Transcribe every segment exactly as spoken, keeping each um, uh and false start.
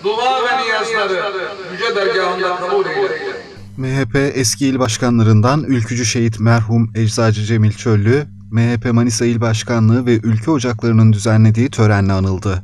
dua ve niyazları yüce dergahında kabul eyle. M H P eski il başkanlarından ülkücü şehit merhum Eczacı Cemil Çöllü, M H P Manisa İl Başkanlığı ve Ülke Ocakları'nın düzenlediği törenle anıldı.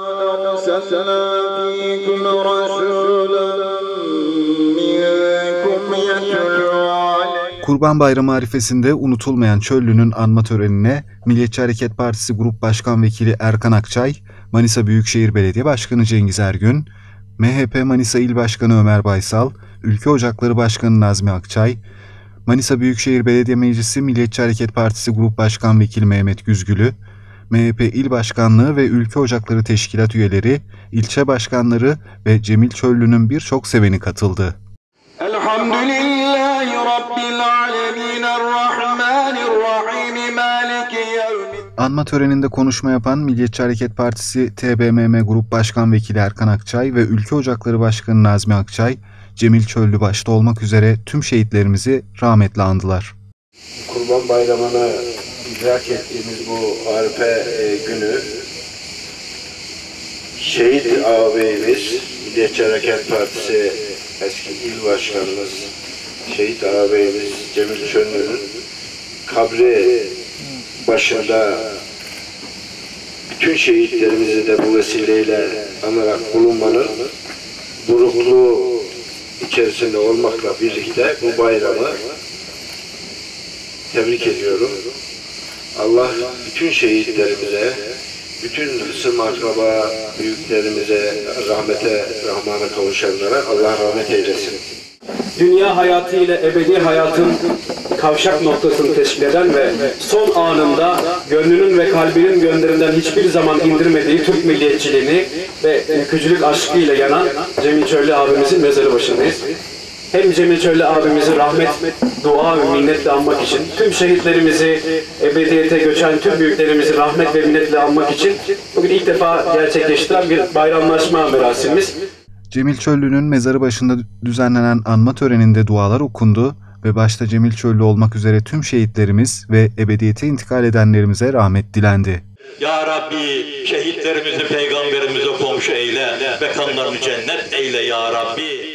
Kurban Bayramı arifesinde unutulmayan Çöllü'nün anma törenine Milliyetçi Hareket Partisi Grup Başkan Vekili Erkan Akçay, Manisa Büyükşehir Belediye Başkanı Cengiz Ergün, M H P Manisa İl Başkanı Ömer Baysal, Ülke Ocakları Başkanı Nazmi Akçay, Manisa Büyükşehir Belediye Meclisi Milliyetçi Hareket Partisi Grup Başkan Vekili Mehmet Güzgülü, M H P İl Başkanlığı ve Ülke Ocakları Teşkilat üyeleri, ilçe başkanları ve Cemil Çöllü'nün birçok seveni katıldı. Elhamdülillahi Rabbil alemin errahmanirrahim maliki yevmin. Anma töreninde konuşma yapan Milliyetçi Hareket Partisi T B M M Grup Başkan Vekili Erkan Akçay ve Ülke Ocakları Başkanı Nazmi Akçay, Cemil Çöllü başta olmak üzere tüm şehitlerimizi rahmetle andılar. Kurban Bayramı'na idrak ettiğimiz bu Arife günü şehit ağabeyimiz, Milliyetçi Hareket Partisi eski il başkanımız, şehit ağabeyimiz Cemil Çöllü'nün kabri başında bütün şehitlerimizi de bu vesileyle anarak bulunmanın burukluğu içerisinde olmakla birlikte bu bayramı tebrik ediyorum. Allah bütün şehitlerimize, bütün hısım akraba büyüklerimize, rahmete, rahmana kavuşanlara Allah rahmet eylesin. Dünya hayatı ile ebedi hayatın kavşak noktasını teşkil eden ve son anında gönlünün ve kalbinin gönderinden hiçbir zaman indirmediği Türk milliyetçiliğini ve ülkücülük aşkıyla yanan Cemil Çöllü abimizin mezarı başındayız. Hem Cemil Çöllü abimizi rahmet, dua ve minnetle anmak için, tüm şehitlerimizi, ebediyete göçen tüm büyüklerimizi rahmet ve minnetle anmak için bugün ilk defa gerçekleştiren bir bayramlaşma merasimimiz. Cemil Çöllü'nün mezarı başında düzenlenen anma töreninde dualar okundu ve başta Cemil Çöllü olmak üzere tüm şehitlerimiz ve ebediyete intikal edenlerimize rahmet dilendi. Ya Rabbi şehitlerimizi peygamberimize komşu eyle ve kanlarını cennet eyle ya Rabbi.